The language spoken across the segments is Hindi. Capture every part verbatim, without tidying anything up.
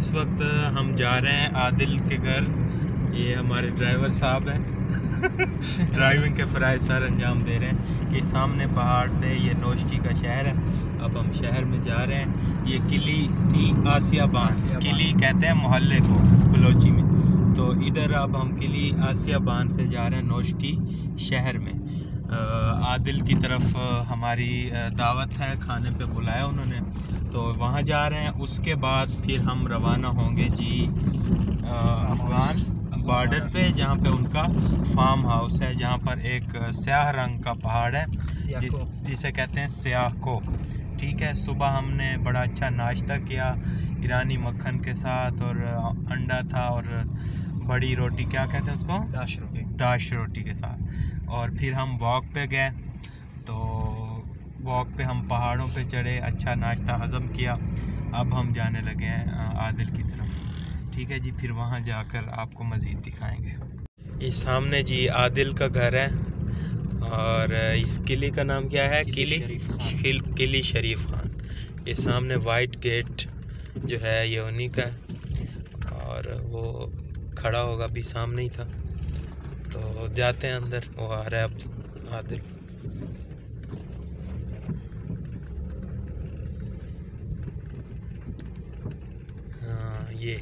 इस वक्त हम जा रहे हैं आदिल के घर। ये हमारे ड्राइवर साहब हैं ड्राइविंग के फ़राइज़ सर अंजाम दे रहे हैं। ये सामने पहाड़ पे ये नौशकी का शहर है। अब हम शहर में जा रहे हैं। ये किली थी आसियाबान, किली कहते हैं मोहल्ले को बलोची में। तो इधर अब हम किली आसियाबान से जा रहे हैं नौशकी शहर में। आदिल की तरफ हमारी दावत है, खाने पे बुलाया उन्होंने, तो वहाँ जा रहे हैं। उसके बाद फिर हम रवाना होंगे जी अफ़गान बॉर्डर पे, जहाँ पे उनका फार्म हाउस है, जहाँ पर एक स्याह रंग का पहाड़ है जिस जिसे कहते हैं स्याह को। ठीक है, सुबह हमने बड़ा अच्छा नाश्ता किया ईरानी मक्खन के साथ, और अंडा था और बड़ी रोटी, क्या कहते हैं उसको, दाश रोटी, दाश रोटी के साथ। और फिर हम वॉक पे गए, तो वॉक पे हम पहाड़ों पे चढ़े, अच्छा नाश्ता हज़म किया। अब हम जाने लगे हैं आदिल की तरफ। ठीक है जी, फिर वहाँ जाकर आपको मज़ीद दिखाएंगे। ये सामने जी आदिल का घर है, और इस किले का नाम क्या है, किली किली शरीफ खान। ये सामने वाइट गेट जो है ये उन्हीं का है, और वो खड़ा होगा अभी सामने ही था। तो जाते हैं अंदर, वो आ रहा है अब आदिल। हाँ ये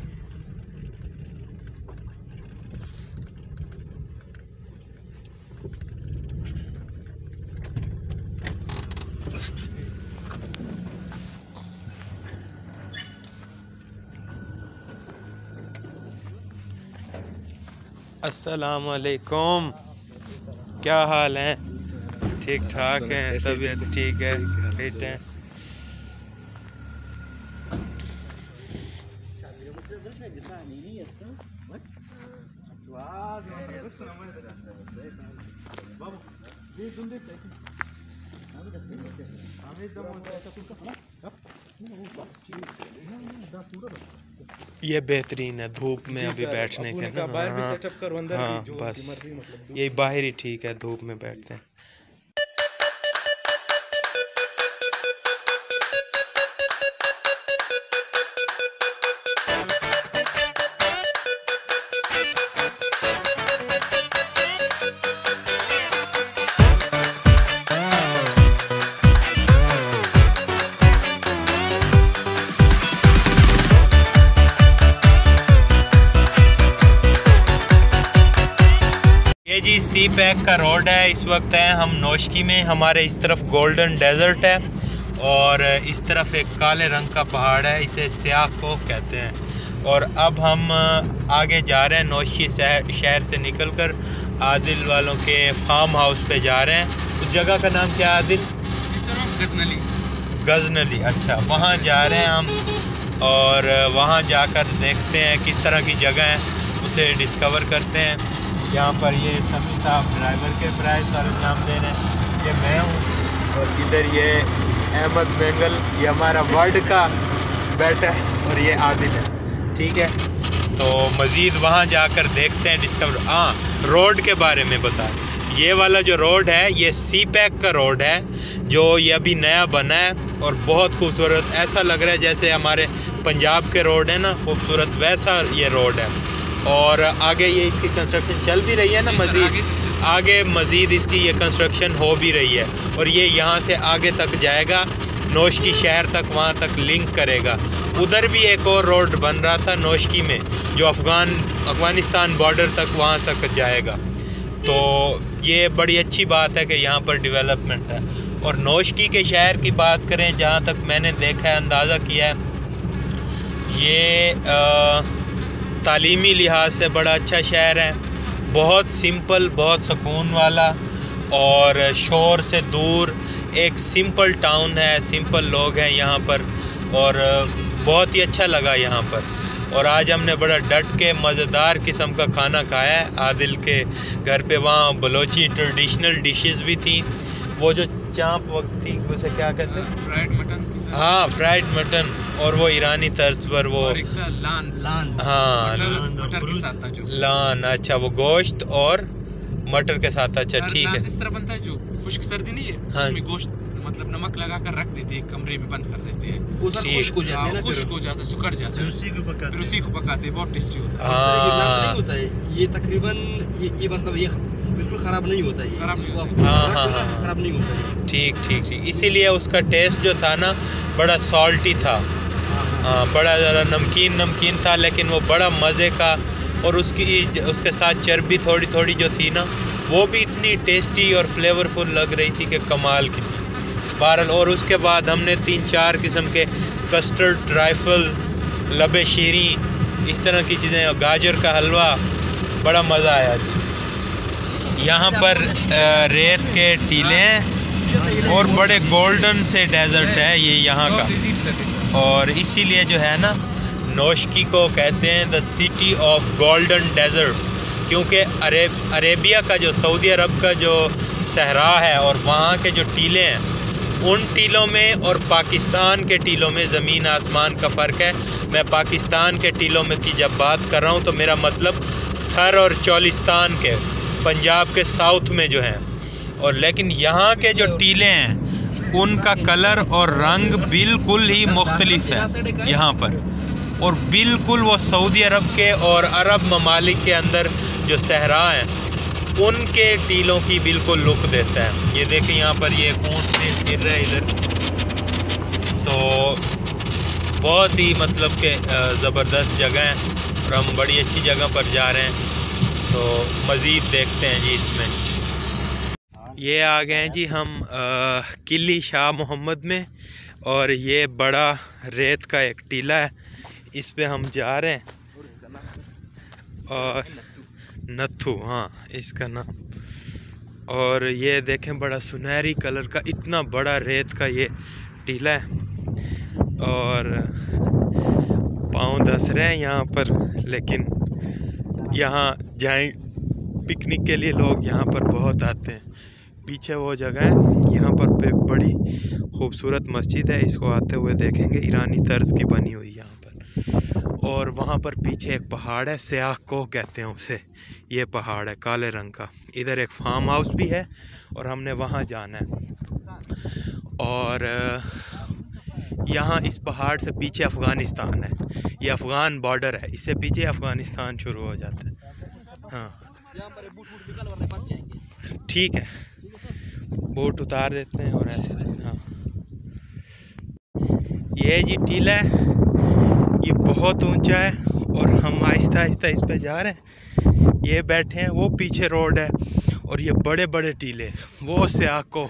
अस्सलाम वालेकुम, क्या हाल है? ठीक ठाक हैं, तबीयत ठीक है, फिट हैं। ये बेहतरीन है धूप में अभी बैठने के ना। हाँ, हाँ बस ये बाहर ही ठीक है, धूप में बैठते हैं। ये जी सी पैक का रोड है। इस वक्त है हम नौशकी में। हमारे इस तरफ गोल्डन डेजर्ट है, और इस तरफ एक काले रंग का पहाड़ है, इसे स्याह को कहते हैं। और अब हम आगे जा रहे हैं, नौशकी शहर से निकलकर आदिल वालों के फार्म हाउस पे जा रहे हैं। उस जगह का नाम क्या है आदिल? गजनली। गजनली, अच्छा, वहाँ जा रहे हैं हम, और वहाँ जाकर देखते हैं किस तरह की जगह है, उसे डिस्कवर करते हैं। यहाँ पर ये समी साहब ड्राइवर के प्राइस और अंजाम दे रहे हैं। ये मैं हूँ, और इधर ये अहमद बेंगल, ये हमारा वर्ल्ड का बेटा है, और ये आदिल है। ठीक है, तो मज़ीद वहाँ जाकर देखते हैं, डिस्कवर। हाँ, रोड के बारे में बता। ये वाला जो रोड है ये सी पैक का रोड है, जो ये अभी नया बना है, और बहुत खूबसूरत। ऐसा लग रहा है जैसे हमारे पंजाब के रोड है ना खूबसूरत, वैसा ये रोड है। और आगे ये इसकी कंस्ट्रक्शन चल भी रही है ना, मज़ीद आगे मज़ीद इसकी ये कंस्ट्रक्शन हो भी रही है, और ये यहाँ से आगे तक जाएगा, नौशकी शहर तक, वहाँ तक लिंक करेगा। उधर भी एक और रोड बन रहा था नौशकी में, जो अफ़गान अफ़गानिस्तान बॉर्डर तक वहाँ तक जाएगा। तो ये बड़ी अच्छी बात है कि यहाँ पर डेवलपमेंट है। और नौशकी के शहर की बात करें, जहाँ तक मैंने देखा है, अंदाज़ा किया है, ये आ, तालीमी लिहाज से बड़ा अच्छा शहर है। बहुत सिंपल, बहुत सुकून वाला, और शोर से दूर एक सिंपल टाउन है, सिंपल लोग हैं यहाँ पर, और बहुत ही अच्छा लगा यहाँ पर। और आज हमने बड़ा डट के मज़ेदार किस्म का खाना खाया है आदिल के घर पे। वहाँ बलोची ट्रेडिशनल डिशेस भी थी, वो जो चाँप वक्त थी, उसे क्या कहते हैं, फ्राइड मटन थी। हाँ, फ्राइड मटन, और वो ईरानी तर्ज पर वो और एक लान लान हाँ मटर के साथ था जो लान, अच्छा, वो गोश्त और मटर के साथ। अच्छा, ठीक है, इस तरह बनता है जो खुश्क सर्दी नहीं है, हाँ, उसमें गोश्त मतलब नमक लगा कर रख देते हैं, कमरे में बंद कर देते हैं, खुश्क हो जाता है, खुश्क हो जाता है, सुकड़ जाता है, फिर उसी को पकाते हैं, बहुत टेस्टी होता है। नहीं होता है ये तकरीबन, ये, ये मतलब ये बिल्कुल ख़राब नहीं होता है, खराब नहीं होता, हाँ हाँ हाँ ख़राब नहीं होता है। ठीक ठीक ठीक, इसीलिए उसका टेस्ट जो था ना बड़ा सॉल्टी था, हाँ बड़ा ज़्यादा नमकीन नमकीन था, लेकिन वो बड़ा मज़े का, और उसकी उसके साथ चर्बी थोड़ी थोड़ी जो थी ना वो भी इतनी टेस्टी और फ्लेवरफुल लग रही थी कि कमाल की थी बहरहाल। और उसके बाद हमने तीन चार किस्म के कस्टर्ड, ट्राइफल, लबे शीरी, इस तरह की चीज़ें, गाजर का हलवा, बड़ा मज़ा आया जी। यहाँ पर रेत के टीले हैं और बड़े गोल्डन से डेजर्ट है ये यहाँ का, और इसीलिए जो है ना नोशकी को कहते हैं the city of golden desert, क्योंकि अरेब अरेबिया का जो सऊदी अरब का जो सहरा है और वहाँ के जो टीले हैं, उन टीलों में और पाकिस्तान के टीलों में ज़मीन आसमान का फ़र्क है। मैं पाकिस्तान के टीलों में की जब बात कर रहा हूँ तो मेरा मतलब थर और चौलिस्तान के, पंजाब के साउथ में जो हैं, और लेकिन यहाँ के जो टीले हैं उनका कलर और रंग बिल्कुल ही मुख्तलिफ है यहाँ पर, और बिल्कुल वो सऊदी अरब के और अरब ममालिक के अंदर जो सहरा हैं उनके टीलों की बिल्कुल लुक देता है। ये देखें यहाँ पर ये ऊँट फिर रहा है इधर, तो बहुत ही मतलब के ज़बरदस्त जगह है और हम बड़ी अच्छी जगह पर जा रहे हैं, तो मज़ीद देखते हैं जी इसमें। ये आ गए हैं जी हम आ, किली शाह मोहम्मद में, और ये बड़ा रेत का एक टीला है, इस पे हम जा रहे हैं, और नथु, हाँ इसका नाम। और ये देखें बड़ा सुनहरी कलर का इतना बड़ा रेत का ये टीला है, और पाँव धंस रहे हैं यहाँ पर, लेकिन यहाँ जाएं पिकनिक के लिए लोग यहाँ पर बहुत आते हैं। पीछे वो जगह है, यहाँ पर एक बड़ी खूबसूरत मस्जिद है, इसको आते हुए देखेंगे, ईरानी तर्ज की बनी हुई यहाँ पर। और वहाँ पर पीछे एक पहाड़ है, स्याह कोह कहते हैं उसे, ये पहाड़ है काले रंग का। इधर एक फार्म हाउस भी है और हमने वहाँ जाना है। और यहाँ इस पहाड़ से पीछे अफ़गानिस्तान है, ये अफ़गान बॉर्डर है, इससे पीछे अफ़गानिस्तान शुरू हो जाता है। हाँ ठीक है, बोट उतार देते हैं और ऐसे। हाँ ये जी टीला है, ये बहुत ऊंचा है और हम आहिस्ता आहिस्ता इस पे जा रहे हैं। ये बैठे हैं, वो पीछे रोड है, और ये बड़े बड़े टीले, वो स्याह कोह।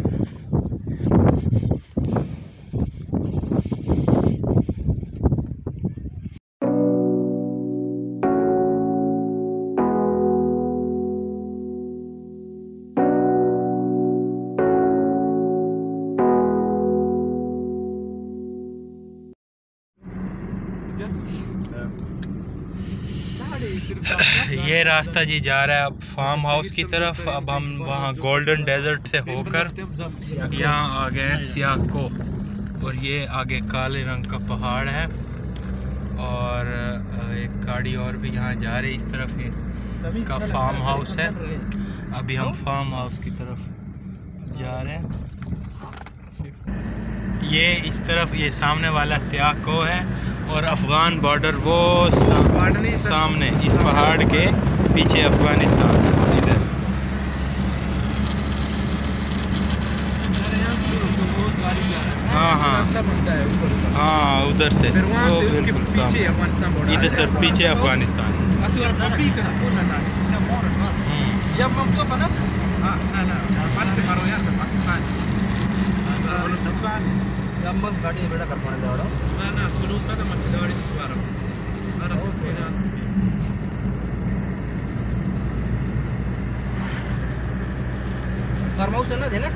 ये रास्ता जी जा रहा है अब फार्म हाउस की तरफ। अब हम वहाँ गोल्डन डेजर्ट से होकर यहाँ आ गए हैं स्याह कोह, और ये आगे काले रंग का पहाड़ है, और एक गाड़ी और भी यहाँ जा रही है, इस तरफ ये का फार्म हाउस है। अभी हम फार्म हाउस की तरफ जा रहे हैं। ये इस तरफ ये सामने वाला स्याह कोह है, और अफ़गान बॉर्डर वो सा, सामने इस पहाड़ के पीछे अफ़गानिस्तान इधर। हाँ हाँ हाँ उधर से, इधर से पीछे अफ़गानिस्तान। बस गाड़ी बेटा कर पाने दे ना ना शुरू का तो मच्छी गाड़ी चुका रहा ना सकते ना। फार्म हाउस है ना देना,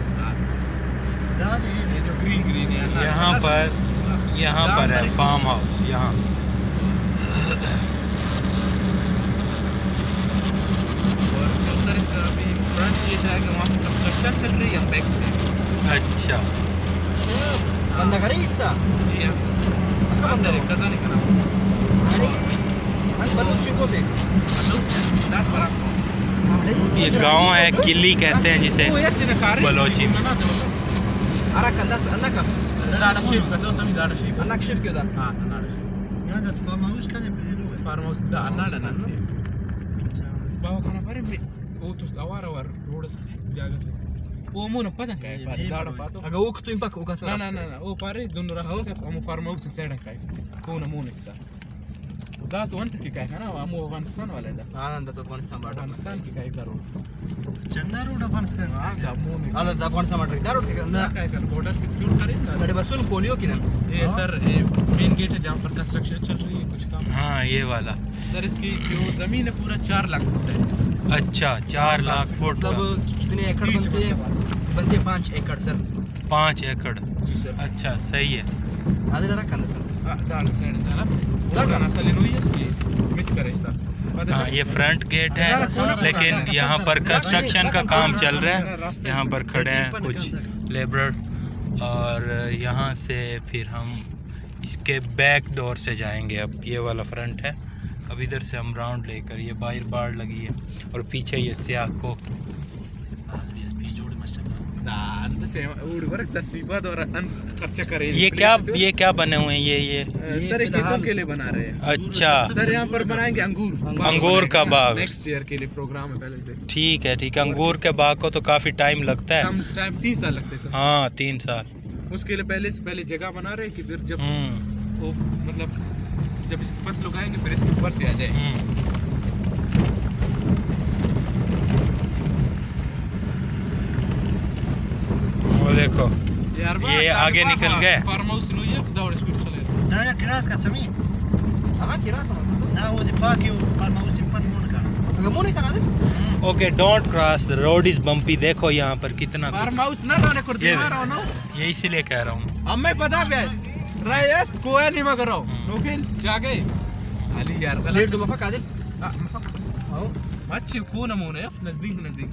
ये जो ग्रीन ग्रीन है यहाँ पर, यहाँ पर है फार्म हाउस यहाँ। और जो सर इसका अभी फ्रंट ये जाएगा वहाँ पर कंस्ट्रक्शन चल रही है बैक से। अच्छा बंदा करे इट्सा जी हां बंदा रे कजा नहीं करा अरे हम बलूस चिको से दस बारह ये गांव है, किली कहते हैं जिसे बलोची में। أراك الناس أنك دار الشيف كتوصل دار الشيف أنك شيف كذا اه دار الشيف هذا فارمهاوس كان بيقولوا فارموس دا أنا نانتي باو كنا بريم वो तो सवार और रोड से जाएगा से वो मुंह न पता क्या है पारे दाड़ा पातो أجا وقت توين باك وكان ना ना ना ना वो पारे दोनों रास्ते से हम फार्म हाउस से साइड का है कौन मुंह नहीं सा दा तो अंत की क्या है ना हम अफगानिस्तान वाले दा أنا عند أفغانستان بعد अफगानिस्तान की क्या करो चंदा रोड अफगानिस्तान दा मुंह नहीं على أفغانستان بعد دارو كذا ना क्या कर बॉर्डर पे चूर करे मेरे बस उन पोलियो किधर ये सर ये मेन गेट है जहाँ पर कंस्ट्रक्शन चल रही है कुछ काम हाँ ये वाला। सर इसकी जो जमीन है पूरा चार लाख फुट है अच्छा चार लाख फुट मतलब कितने एकड़ बनते हैं बनते हैं पाँच एकड़ सर पाँच एकड़। जी सर अच्छा सही है। هذا اللي ركنا सर दाल साइड है ना दाल का नस्ल है ये इसकी मिस करे इसका हाँ ये फ्रंट गेट है लेकिन यहाँ पर कंस्ट्रक्शन का काम चल रहा है। यहाँ पर खड़े हैं कुछ लेबर और यहाँ से फिर हम इसके बैक डोर से जाएंगे। अब ये वाला फ्रंट है, अब इधर से हम राउंड लेकर ये बाहर बाढ़ लगी है और पीछे ये स्याह को ये क्या ये क्या बने हुए हैं ये ये सर खेतों के लिए बना रहे हैं। अच्छा सर यहाँ पर बनाएंगे अंगूर अंगूर का बाग। नेक्स्ट ईयर के लिए प्रोग्राम है पहले से। ठीक है ठीक है। अंगूर के बाग को तो काफी टाइम लगता है। कम टाइम तीन साल लगते हैं सर। हाँ तीन साल। उसके लिए पहले से पहले जगह बना रहे हैं कि फिर जब हम्म वो मतलब जब इसकी फसल उगाएंगे फिर इसके ऊपर से आ जाए। हम्म। वो देखो ये आगे निकल गए। फार्म हाउस लो ये दौड़ स्पीड चले لا يا كراس كتسميه أما كراس ما لا هو دي باكيو فارمهاوس يمكن مون كان أجا مو नहीं करा दे okay don't cross the road is bumpy. देखो यहाँ पर कितना फार्म हाउस ना रोने कर ये दिया रहा हूँ ये इसीलिए कह रहा हूँ। हमें पता है रायस कोई नहीं मगरो लेकिन जाके अली यार ليه गलत دو مفك عادل اه مفك أهو ماتش يكون مونه نزديك نزديك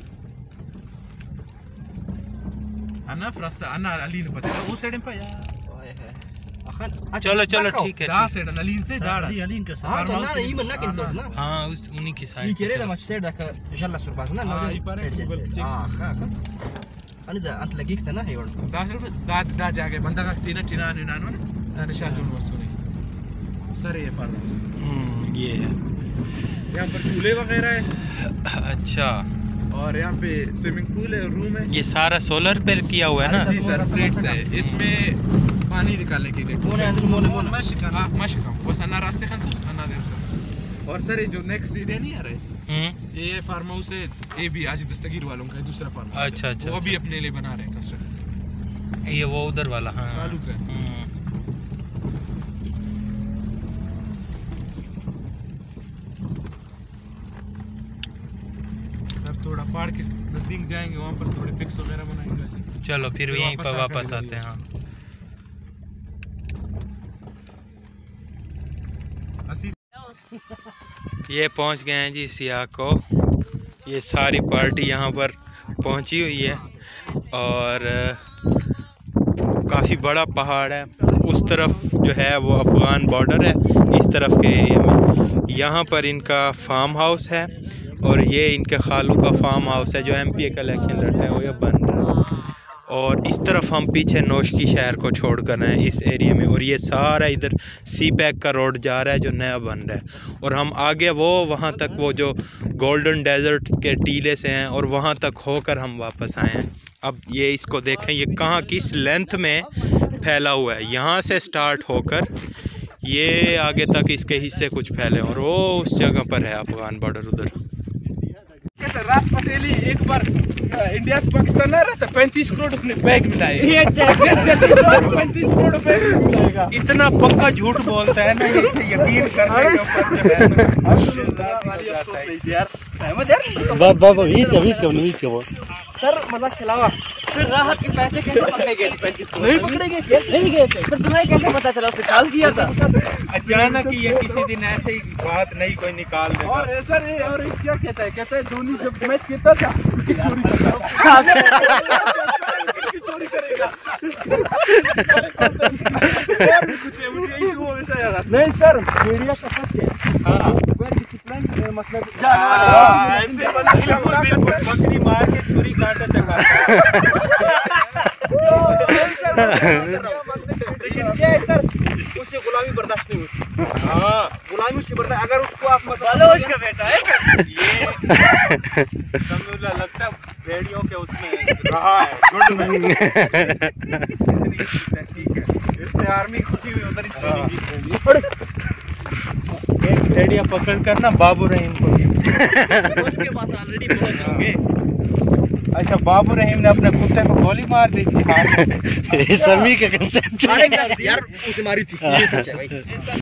انا فرست انا علي ने पता है वो साइड पे यार أخان चलो चलो ठीक है दा ठीक साइड علي से दाड़ा دي الين كسر हाँ तो ना ये मन्ना किन सोड ना है। हाँ उस उन्हीं की ये साइड كده ده ماتش سير ده جلا سورباز ना हाँ, ये पर है, Google check اه خا أنا ده أنت لقيت أنا هيورد दा दा दा जाके बंदा का तीन टीना टीना नो ना शायद जो वस्तु नहीं सर ये फार्म हाउस हम्म ये है। यहाँ पर झूले वगैरह है अच्छा और यहाँ पे स्विमिंग पूल है रूम है। ये सारा सोलर पे किया हुआ है ना। जी सर प्लेट्स है इसमें पानी निकालने के लिए मोने عندنا मोने مون मोने ماشي كان हाँ माशी कम बस अन्ना रास्ते खान सुस अन्ना देव सर। और सर ये जो नेक्स्ट एरिया नहीं आ रहे हम्म ये फार्म हाउस है ये भी आज दस्तगीर वालों का है दूसरा फार्म हाउस अच्छा, अच्छा, वो अच्छा। भी अपने लिए बना रहे हैं कंस्ट्रक्शन ये वो उधर वाला हाँ चालू है। हम्म। सर थोड़ा पहाड़ के नजदीक जाएंगे वहाँ पर थोड़े पिक्स वगैरह बनाएंगे ऐसे। चलो फिर फिर यहीं वापस पर आकर वापस इधर आते हैं। हाँ अस्सी ये पहुंच गए हैं जी सियाह को। ये सारी पार्टी यहाँ पर पहुंची हुई है और काफ़ी बड़ा पहाड़ है। उस तरफ जो है वो अफ़गान बॉर्डर है, इस तरफ के एरिया में यहाँ पर इनका फार्म हाउस है और ये इनके खालू का फार्म हाउस है जो एमपीए का इलेक्शन लड़ते हैं वो ये बन रहा है। और इस तरफ हम पीछे नौशकी शहर को छोड़ कर हैं इस एरिया में और ये सारा इधर सी पैक का रोड जा रहा है जो नया बन रहा है और हम आगे वो वहाँ तक वो जो गोल्डन डेजर्ट के टीले से हैं और वहाँ तक होकर हम वापस आए हैं। अब ये इसको देखें ये कहाँ किस लेंथ में फैला हुआ है। यहाँ से स्टार्ट होकर ये आगे तक इसके हिस्से कुछ फैले और वो उस जगह पर है अफगान बॉर्डर उधर। रात पटेली एक बार इंडिया से पाकिस्तान ना रहता पैंतीस करोड़ उसने बैग मिलाए पैंतीस करोड़ बैग मिलाएगा। इतना पक्का झूठ बोलता है ना ये यकीन करने के ऊपर सर मजाक के अलावा फिर राहत के पैसे कैसे पकड़े गए पैंतीस करोड़ नहीं पकड़े गए नहीं गए थे फिर तुम्हें कैसे पता चला उसने कॉल किया था अचानक ही ये किसी दिन ऐसे ही बात नहीं कोई निकाल देगा। और सर ये और ये क्या कहता है कहता है धोनी जब मैच खेलता था विकेट चोरी करता चोरी करेगा नहीं सर मीडिया का सच है मतलब बकरी मार के चोरी काटा लेकिन क्या है सर, उसे गुलामी बर्दाश्त नहीं होती। हाँ, गुलामी उससे बर्दाश्त, अगर उसको आप मतलब उसका बेटा है ये लगता है भेड़ियों के उसमें रहा है गुड में। ठीक है, इससे आर्मी खुशी हुई उधर ही एक भेड़िया पकड़ कर ना बाबू रहीम को उसके पास ऑलरेडी पहुंच होंगे। अच्छा, बाबू रहीम ने अपने कुत्ते को गोली मार दी थी। समी का कंसेप्ट यार उसे मारी थी, ये सच है भाई।